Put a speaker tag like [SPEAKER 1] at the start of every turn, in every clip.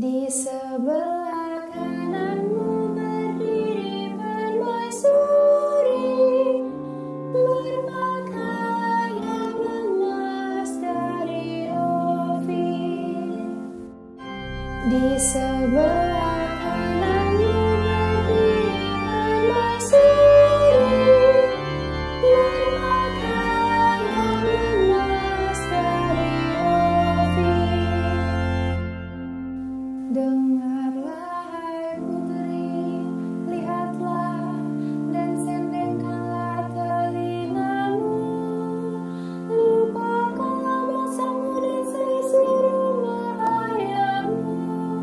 [SPEAKER 1] Di sebelah kananmu berdiri permaisuri berpakaian emas dari Ofir. Di sebelah kananmu berdiri permaisuri berpakaian emas dari Ofir. Dengarlah hai putri, lihatlah dan sendengkanlah telingamu. Lupakanlah bangsamu dan seisi rumah ayahmu.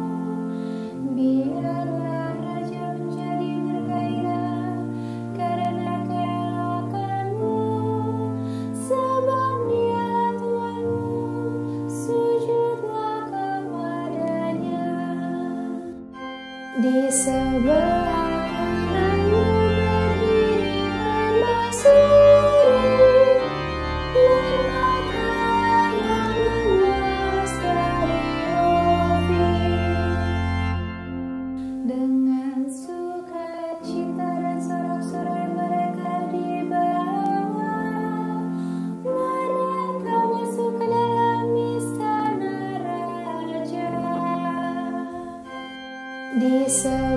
[SPEAKER 1] Biarlah raja menjadi bergairah karena keelokanmu, sebab dialah Tuhanmu, sujudlah kepadanya. Di sebelah kananmu berdiri permaisuri berpakaian emas dari Ofir. Dengan sukacita dan sorak-sorai mereka dibawa, mereka masuk ke dalam istana raja. Di